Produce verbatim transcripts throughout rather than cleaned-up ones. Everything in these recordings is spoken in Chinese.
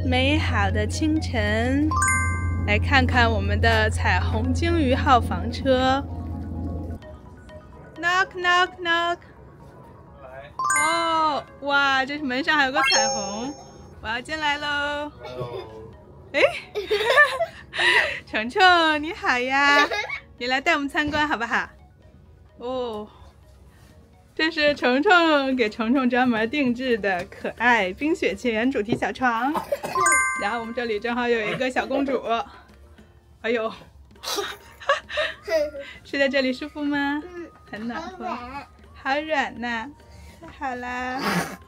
美好的清晨，来看看我们的彩虹鲸鱼号房车。Knock knock knock。 来。 哦，哇，这门上还有个彩虹，我要进来喽。哎，程程你好呀，你来带我们参观好不好？哦。这是程程给程程专门定制的可爱冰雪奇缘主题小床，然后我们这里正好有一个小公主，哎呦，睡在这里舒服吗？ 嗯， 很暖和，好软呐，太好啦！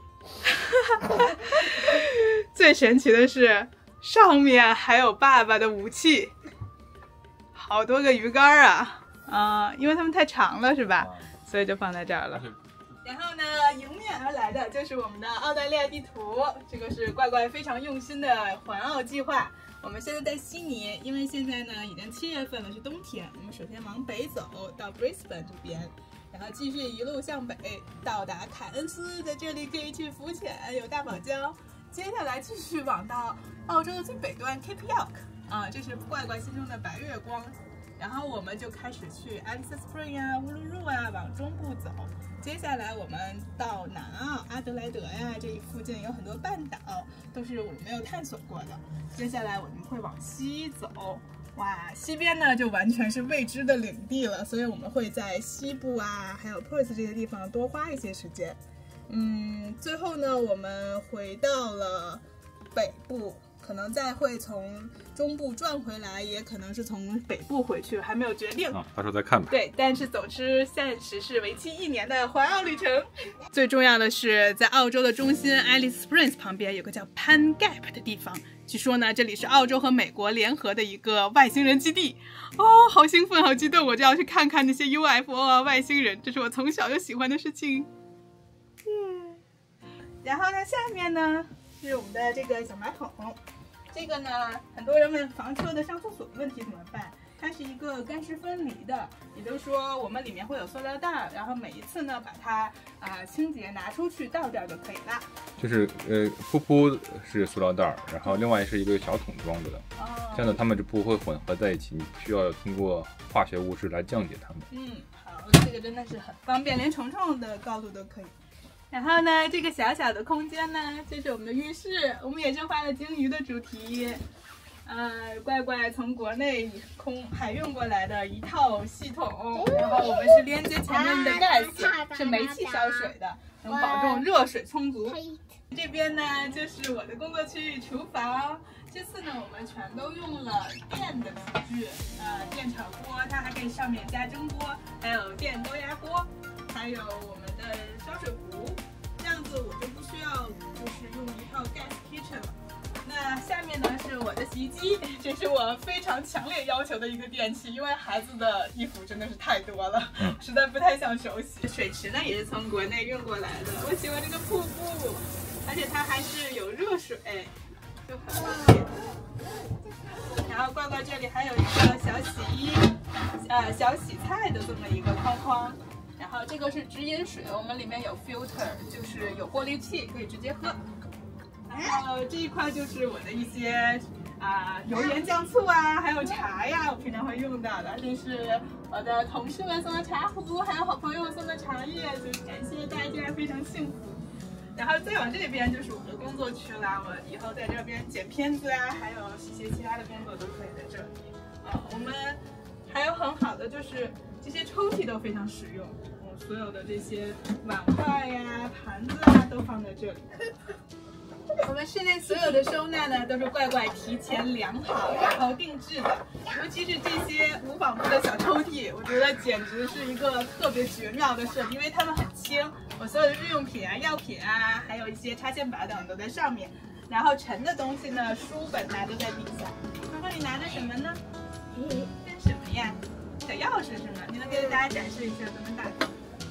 最神奇的是，上面还有爸爸的武器，好多个鱼竿啊！啊、呃，因为它们太长了，是吧？所以就放在这儿了。然后呢，迎面而来的就是我们的澳大利亚地图，这个是怪怪非常用心的环澳计划。我们现在在悉尼，因为现在呢已经七月份了，是冬天。我们首先往北走到 Brisbane 这边，然后继续一路向北到达凯恩斯，在这里可以去浮潜，有大堡礁。接下来继续往到澳洲的最北端 Cape York， 啊，这是怪怪心中的白月光。然后我们就开始去 Alice Springs 啊、乌鲁鲁啊，往中部走。接下来我们到南澳、阿德莱德呀，这一附近有很多半岛，都是我们没有探索过的。接下来我们会往西走，哇，西边呢就完全是未知的领地了，所以我们会在西部啊，还有 Perth 这些地方多花一些时间。嗯，最后呢，我们回到了北部。可能再会从中部转回来，也可能是从北部回去，还没有决定。 啊，到时候再看吧。 对，但是总之暂时是为期一年的环澳旅程。最重要的是，在澳洲的中心 Alice Springs 旁边有个叫 Pan Gap 的地方，据说呢，这里是澳洲和美国联合的一个外星人基地。哦，好兴奋，好激动，我就要去看看那些 U F O 啊，外星人，这是我从小就喜欢的事情。嗯，然后呢，下面呢是我们的这个小马桶。这个呢，很多人问房车的上厕所问题怎么办？它是一个干湿分离的，也就是说我们里面会有塑料袋，然后每一次呢把它啊、呃、清洁拿出去倒掉就可以了。就是呃，噗噗是塑料袋，然后另外是一个小桶装着的，哦、这样呢它们就不会混合在一起，你需要通过化学物质来降解它们。 嗯，好，这个真的是很方便，连虫虫的高度都可以。然后呢，这个小小的空间呢，这是我们的浴室，我们也是画了鲸鱼的主题，呃，怪怪从国内空海运过来的一套系统，然后我们是连接前面的 gas， 是煤气烧水的，能保证热水充足。这边呢就是我的工作区域厨房，这次呢我们全都用了电的厨具，呃，电炒锅，它还可以上面加蒸锅，还有电高压锅，还有我们的烧水壶，这样子我就不需要就是用一套 gas kitchen 了。那下面呢是我的洗衣机，这是我非常强烈要求的一个电器，因为孩子的衣服真的是太多了，实在不太想手洗。水池呢也是从国内运过来的，我喜欢这个瀑布，而且它还是有热水，就很方便。然后怪怪这里还有一个小洗衣，呃，小洗菜的这么一个框框。然后这个是直饮水，我们里面有 filter， 就是有过滤器，可以直接喝。然后这一块就是我的一些啊、呃、油盐酱醋啊，还有茶呀，我平常会用到的。这是我的同事们送的茶壶，还有好朋友送的茶叶，就是感谢大家，非常幸福。然后再往这边就是我们的工作区啦，我以后在这边剪片子啊，还有一些其他的工作都可以在这里。啊，我们还有很好的就是这些抽屉都非常实用，我所有的这些碗筷呀、盘子啊都放在这里。我们室内所有的收纳呢，都是怪怪提前量好然后定制的，尤其是这些无纺布的小抽屉，我觉得简直是一个特别绝妙的设计，因为它们很轻，我所有的日用品啊、药品啊，还有一些插线板等都在上面，然后沉的东西呢，书本啊都在底下。然后你拿着什么呢？这是什么呀？小钥匙是吗？你能给大家展示一下怎么打开？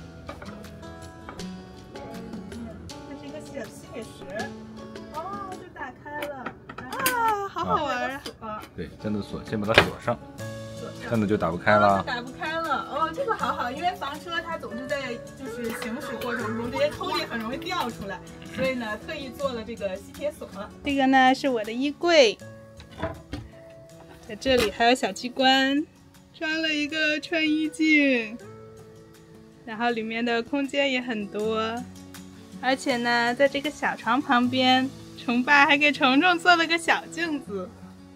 它是一个小吸铁石。哦，就打开了啊，好好玩啊！啊对，这样的锁先把它锁上，这样子就打不开了。 打不开了哦，这个好好，因为房车它总是在就是行驶过程中，这些抽屉很容易掉出来， 所以呢，特意做了这个吸铁锁。这个呢是我的衣柜，在这里还有小机关，装了一个穿衣镜，然后里面的空间也很多。而且呢，在这个小床旁边，虫爸还给虫虫做了个小镜子。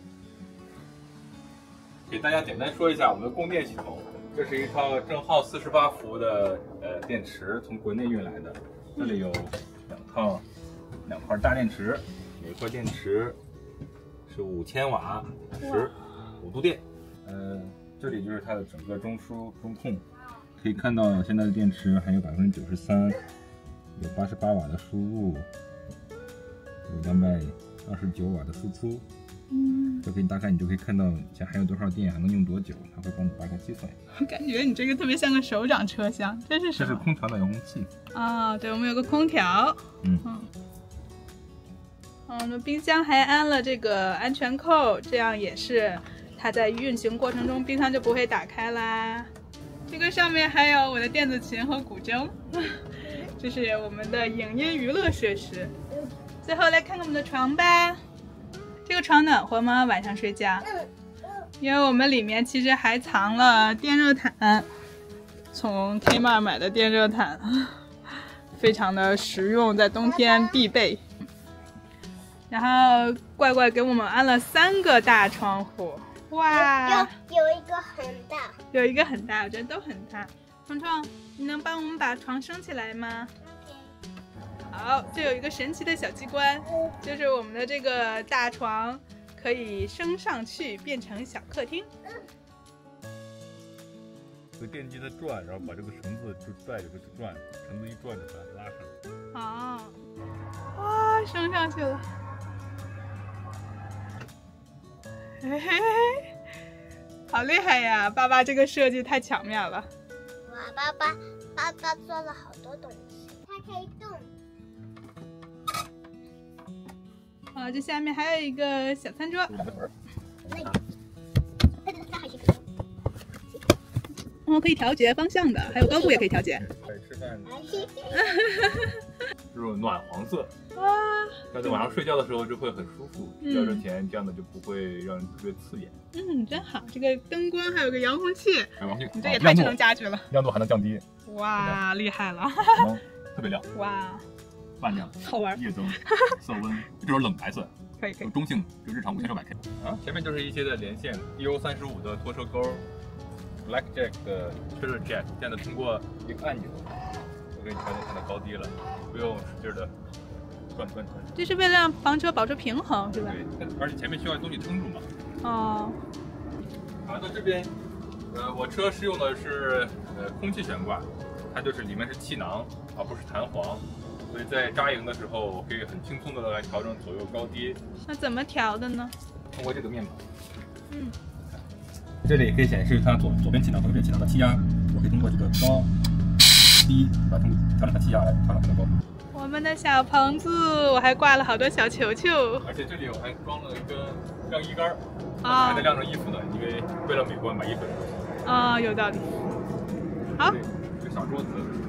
给大家简单说一下我们的供电系统，这是一套正耗四十八伏的呃电池，从国内运来的。这里有两套两块大电池，每块电池是五千瓦，十五度电。呃，这里就是它的整个中枢中控，可以看到现在的电池还有百分之九十三，有八十八瓦的输入，有两百二十九瓦的输出。嗯，就可以大概你就可以看到现在还有多少电，还能用多久，它会帮你大概计算。 我感觉你这个特别像个手掌车厢，这是什么？ 这是空调暖遥控器。 啊、哦，对，我们有个空调。 嗯嗯。嗯，我们冰箱还安了这个安全扣，这样也是它在运行过程中冰箱就不会打开啦。这个上面还有我的电子琴和古筝，这是我们的影音娱乐设施。最后来看看我们的床吧。这个床暖和吗？晚上睡觉？因为我们里面其实还藏了电热毯，从 Kmart 买的电热毯，非常的实用，在冬天必备。然后怪怪给我们安了三个大窗户，哇！ 有有一个很大， 有一个很大，我觉得都很大。虫虫，你能帮我们把床升起来吗？好，这有一个神奇的小机关，就是我们的这个大床可以升上去，变成小客厅。 这个电机在转，然后把这个绳子就带着就转，绳子一转就把它拉上来。 哦，哇，升上去了。嘿嘿嘿，好厉害呀！爸爸这个设计太巧妙了。 哇，爸爸爸爸做了好多东西，它可以动。 啊，这下面还有一个小餐桌。我们可以调节方向的，还有高度也可以调节。 对，吃饭。这种暖黄色。 哇！ 那在晚上睡觉的时候就会很舒服，第二天前这样的就不会让人特别刺眼。 嗯，真好。这个灯光还有个遥控器， 遥控器， 你这也太智能家居了。 亮度还能降低。 哇，厉害了！ 特别亮。 哇， 半亮， 好玩。 夜灯，色温，这种冷白色。 可以可以。 中性，就日常五千六百 K。啊，前面就是一些的连线 ，D O 三十五的拖车钩 ，Blackjack 的 Treasure Jack， 现在通过一个按钮，就可以调节它的高低了，不用使劲的转转转。 这是为了让房车保持平衡，是吧？ 对，而且前面需要东西撑住嘛。 哦。 啊，到这边，呃，我车是用的是呃空气悬挂，它就是里面是气囊，而不是弹簧。所以在扎营的时候，我可以很轻松的来调整左右高低。 那怎么调的呢？ 通过这个面板。 嗯。 这里可以显示它左左边气囊和右边气囊的气压，我可以通过这个高、低，把它调整它气压来调整它的高度。 我们的小棚子，我还挂了好多小球球。 而且这里我还装了一个晾衣杆， 啊， 还在晾着衣服呢，因为为了美观把衣服。 啊，有道理。好。 这个小桌子。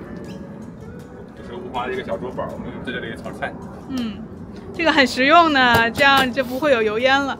无花的一个小桌板，我们在这里炒菜。 嗯，这个很实用呢，这样就不会有油烟了。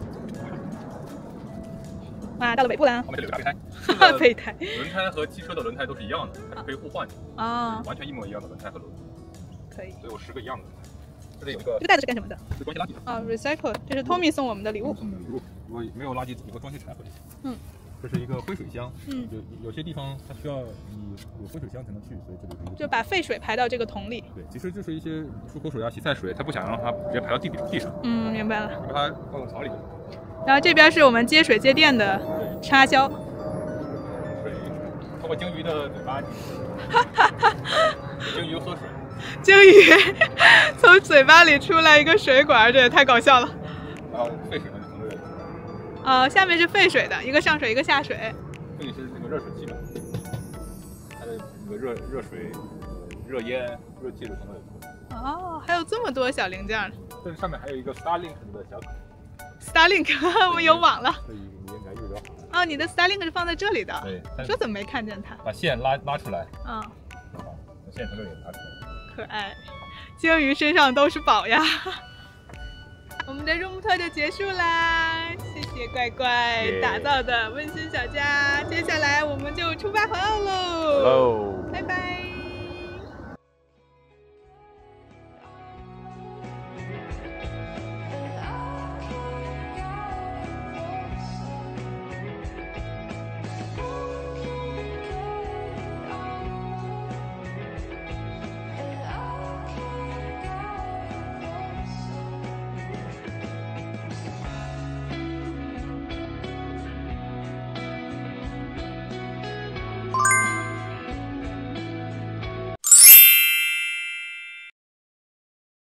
哇，到了尾部了。 后面这里有大备胎。 备胎。 轮胎和汽车的轮胎都是一样的，它是可以互换的。 啊。 完全一模一样的轮胎和轮。 可以。 所以有十个一样的轮胎。这里有一个。 这个袋子是干什么的？ 是装卸垃圾的。 啊 ，recycle， 这是 Tommy 送我们的礼物。 送的礼物。如果没有垃圾，有个装卸柴回来。 嗯。 这是一个灰水箱， 嗯， 有有些地方它需要你有灰水箱才能去，所以这里可以就把废水排到这个桶里。 对，其实就是一些漱口水啊、洗菜水，他不想让它直接排到地地上。 嗯，明白了。 把它放到槽里。 然后这边是我们接水接电的插销。 水通过鲸鱼的嘴巴。鲸鱼喝水。 鲸鱼从嘴巴里出来一个水管，这也太搞笑了。 然后废水呢就从这里。 呃，下面是废水的，一个上水，一个下水。 这里是那个热水器嘛，它的那个热热水、热烟、热气是从这里出的。 哦，还有这么多小零件呢。 这上面还有一个 Starlink 的小卡。 Starlink， 我们有网了。 所以你应该用得好。 哦，你的 Starlink 是放在这里的。 对。 我说怎么没看见它？ 把线拉拉出来。 嗯。 把线从这里拉出来。 可爱。 鲸鱼身上都是宝呀。我们的入木特就结束啦，谢谢怪怪 Yeah. 打造的温馨小家。接下来我们就出发环澳喽， 喽， 拜拜。